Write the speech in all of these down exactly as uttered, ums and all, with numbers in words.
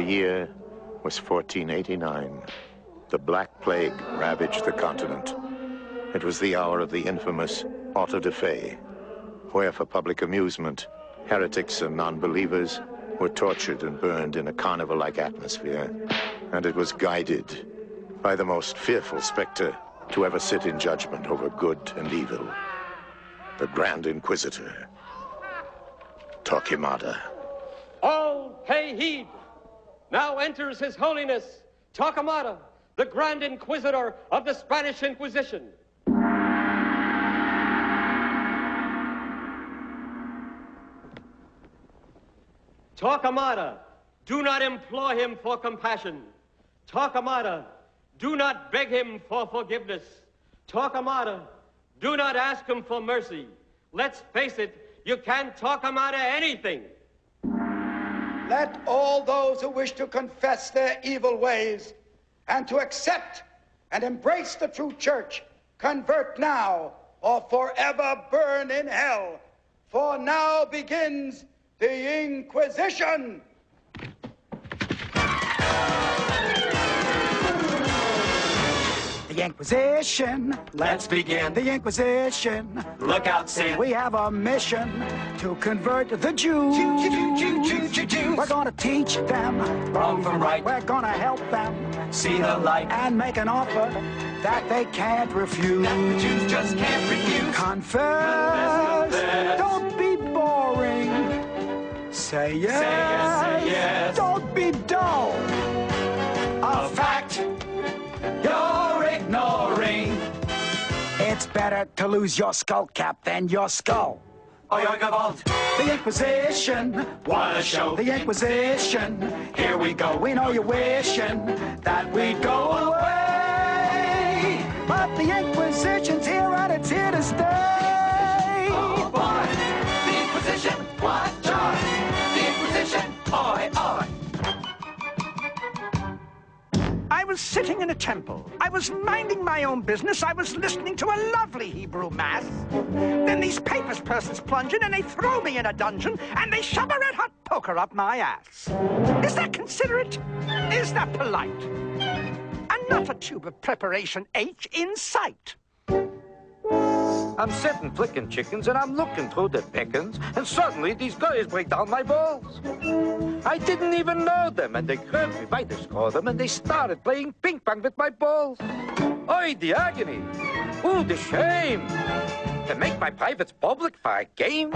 year was fourteen eighty-nine. The Black Plague ravaged the continent. It was the hour of the infamous Auto de Fe, where for public amusement, heretics and non-believers were tortured and burned in a carnival-like atmosphere. And it was guided by the most fearful specter to ever sit in judgment over good and evil, the Grand Inquisitor, Torquemada. All pay heed. Now enters His Holiness, Torquemada, the Grand Inquisitor of the Spanish Inquisition. Torquemada, do not implore him for compassion. Torquemada, do not beg him for forgiveness. Torquemada, do not ask him for mercy. Let's face it, you can't Torquemada anything. Let all those who wish to confess their evil ways and to accept and embrace the true church convert now or forever burn in hell. For now begins the Inquisition. The Inquisition. Let's begin. The Inquisition. Look out, Sam. We have a mission to convert the Jews. Jew, Jew, Jew, Jew, Jew, Jews. We're gonna teach them wrong from right. We're gonna help them see the light and make an offer that they can't refuse. That the Jews just can't refuse. Confess. Confess. Don't be boring. Say yes. Say yes, say yes. Don't be dull. A, a fact you're ignoring. It's better to lose your skull cap than your skull. Oh, you're Gavalt. The Inquisition. What a show. The Inquisition. Here we go. We know you're wishing that we'd go away. But the Inquisition's here and it's here to stay. Oh, boy. The Inquisition. What joy. The Inquisition. Oi, oi. I was sitting in a temple. I was minding my own business. I was listening to a lovely Hebrew mass. Then these papers persons plunge in and they throw me in a dungeon and they shove a red-hot poker up my ass. Is that considerate? Is that polite? And not a tube of preparation H in sight. I'm sitting flicking chickens and I'm looking through the pickings and suddenly these guys break down my balls. I didn't even know them and they grabbed me by the scrotum and they started playing ping pong with my balls. Oy, the agony. Ooh, the shame. To make my privates public for a game.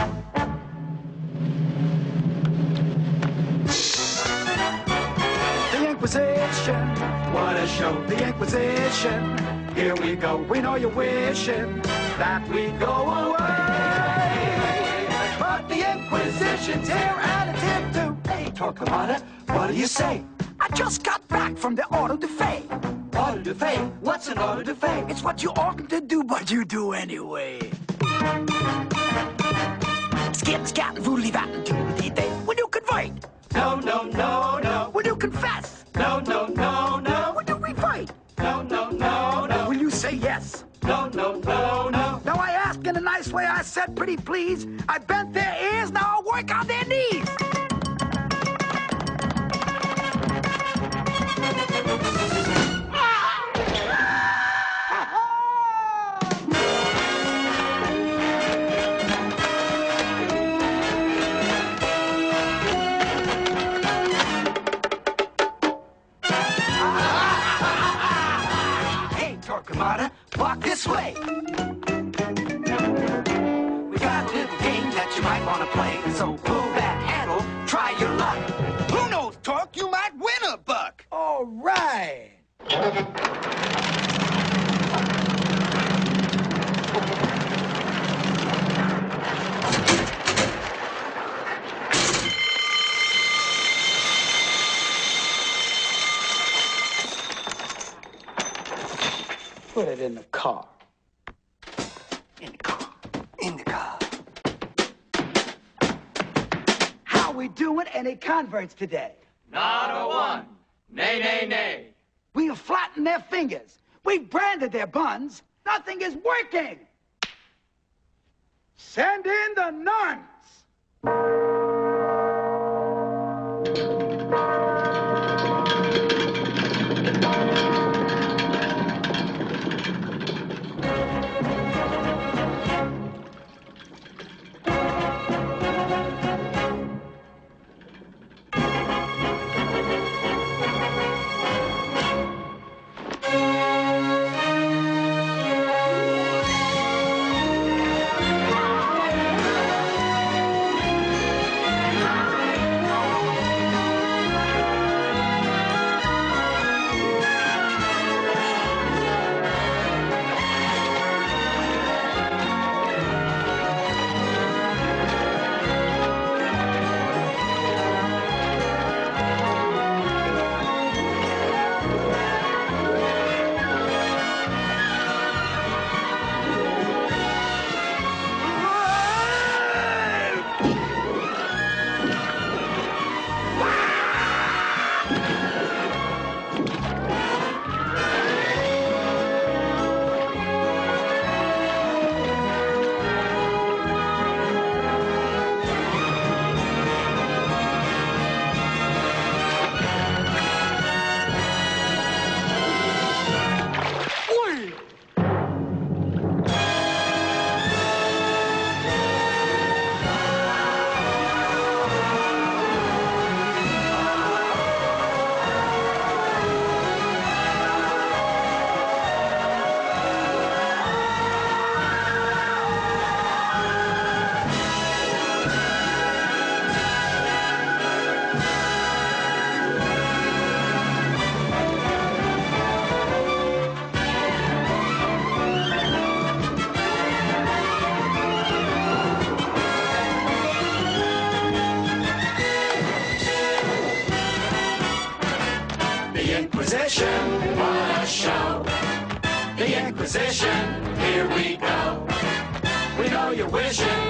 The Inquisition. What a show. The Inquisition. Here we go. We know you're wishing that we go away. But the Inquisition's here and it's here to Hey, Torquemada, what do you say? I just got back from the Auto de Fe. Auto de Fe? What's an Auto de Fe? It's what you oughtn't to do, but you do anyway. Skit, scat, and voodly vat and doodly day. When you convert. No, no, no, no. When you confess. No, no, no, no. When you refight. No, no, no, no. Will you say yes? No, no, no, no. Now I asked in a nice way, I said pretty please. I bent their ears, now I'll work on their knees. Torquemada, walk this way. We got a little game that you might want to play, so pull that handle, try your luck. Who knows, Torque? You might win a buck. All right. Put it in the car. In the car. In the car. How we doing? Any converts today? Not a one. Nay, nay, nay. We have flattened their fingers. We've branded their buns. Nothing is working. Send in the nuns. Inquisition, what a show. The Inquisition, here we go. We know you're wishing